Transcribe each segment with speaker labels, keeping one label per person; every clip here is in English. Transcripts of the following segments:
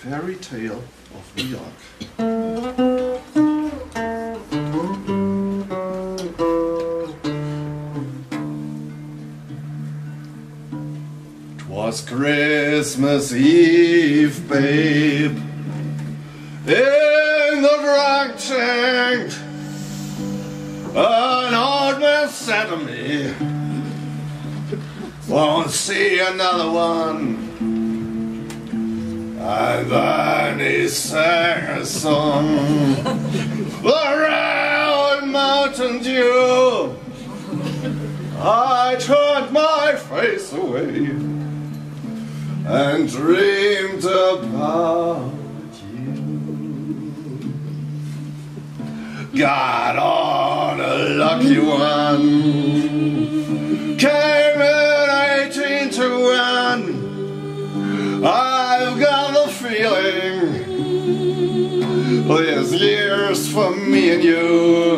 Speaker 1: Fairy Tale of New York. 'Twas Christmas Eve, babe, in the drug tank. An old man said to me, won't see another one. And then he sang a song around Mountain Dew. I turned my face away and dreamed about you. Got on a lucky one, came in 18 to 1. I've got the feeling there's years for me and you.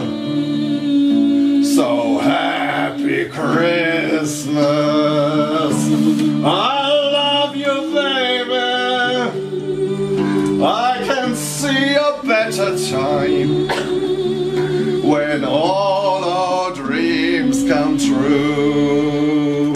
Speaker 1: So happy Christmas, I love you, baby. I can see a better time when all our dreams come true.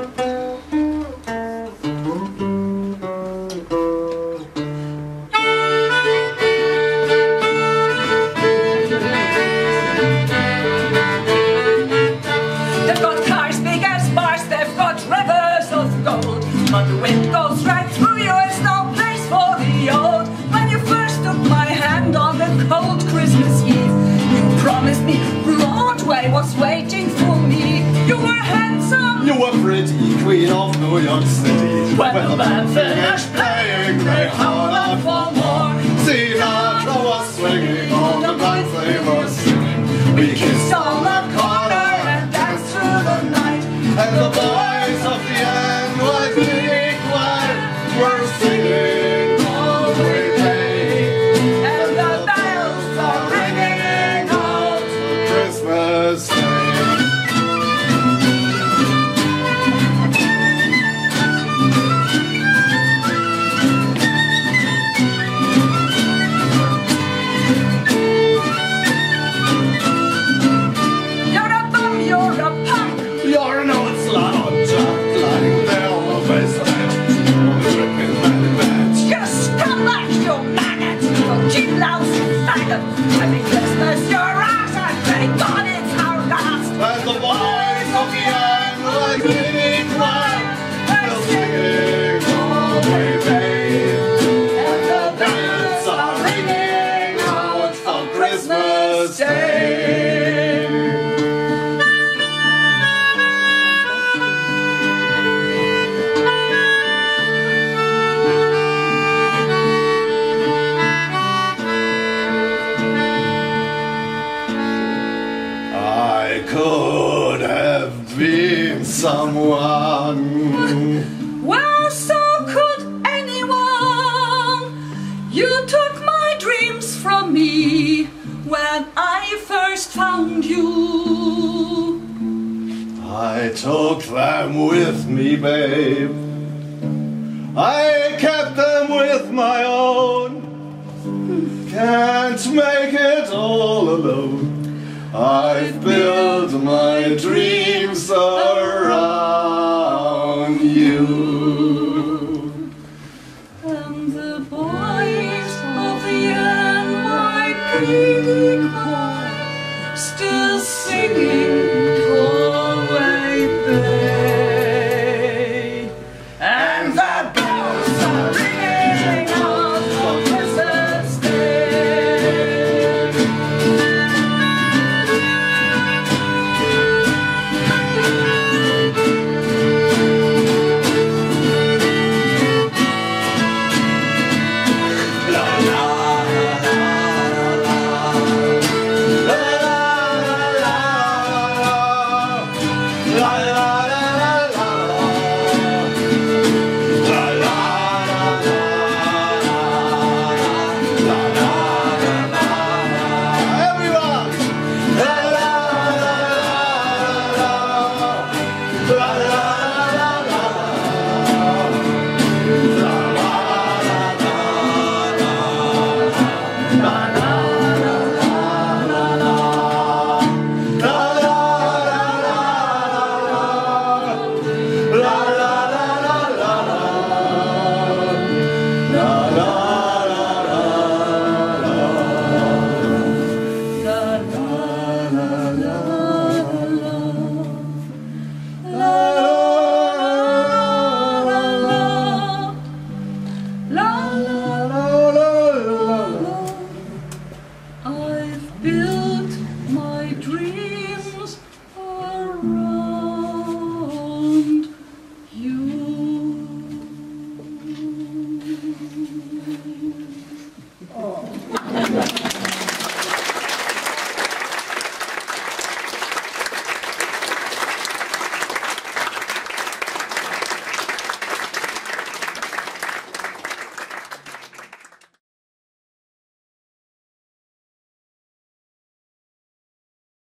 Speaker 2: But the wind goes right through you, it's no place for the old. When you first took my hand on the cold Christmas Eve, you promised me Broadway was waiting for me. You were handsome,
Speaker 1: you were pretty, queen of New York City.
Speaker 2: When the band finished playing, they howled out for more.
Speaker 1: Sinatra was swinging, all the bands they were singing. We kissed on the corner and danced through the night. And the boys of the end was we're singing all the day,
Speaker 2: and the bells are ringing out
Speaker 1: for Christmas Day.
Speaker 2: You're a bum, you're a punk,
Speaker 1: you're an old slut on junk, lying there on the face of it.
Speaker 2: cheap, lousy faggot. Happy Christmas, your ass, and thank God it's our last.
Speaker 1: And the boys of the end were giving quiet, they're singing all the way, and the bells are ringing out for Christmas Day. Could have been someone.
Speaker 2: Well, so could anyone. You took my dreams from me when I first found you.
Speaker 1: I took them with me, babe. I kept them with my own. Can't make it all alone. I've built my dreams around